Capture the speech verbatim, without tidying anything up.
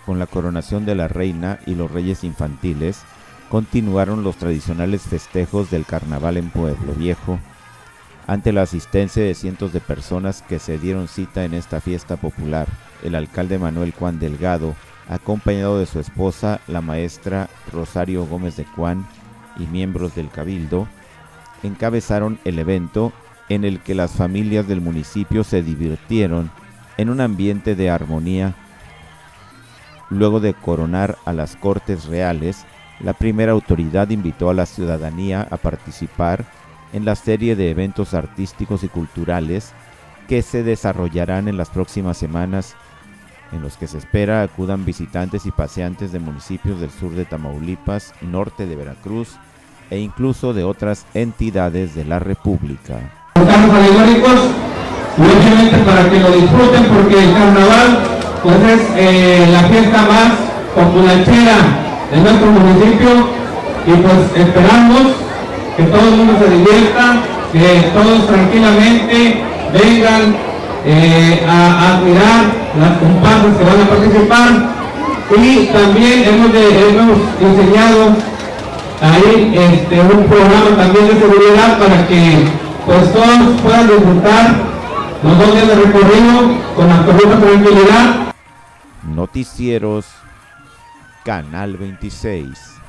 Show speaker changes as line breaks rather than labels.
con la coronación de la reina y los reyes infantiles, continuaron los tradicionales festejos del carnaval en Pueblo Viejo. Ante la asistencia de cientos de personas que se dieron cita en esta fiesta popular, el alcalde Manuel Cuán Delgado, acompañado de su esposa, la maestra Rosario Gómez de Cuán, y miembros del Cabildo, encabezaron el evento en el que las familias del municipio se divirtieron en un ambiente de armonía. Luego de coronar a las Cortes Reales, la primera autoridad invitó a la ciudadanía a participar en la serie de eventos artísticos y culturales que se desarrollarán en las próximas semanas, en los que se espera acudan visitantes y paseantes de municipios del sur de Tamaulipas, norte de Veracruz e incluso de otras entidades de la República.
Carros alegóricos, y obviamente para que lo disfruten, porque el carnaval pues es eh, la fiesta más populachera de nuestro municipio, y pues esperamos que todo el mundo se divierta, que todos tranquilamente vengan eh, a admirar las comparsas que van a participar. Y también hemos, de, hemos diseñado ahí este, un programa también de seguridad para que pues todos puedan disfrutar los dos días de recorrido con absoluta tranquilidad.
Noticieros Canal veintiséis.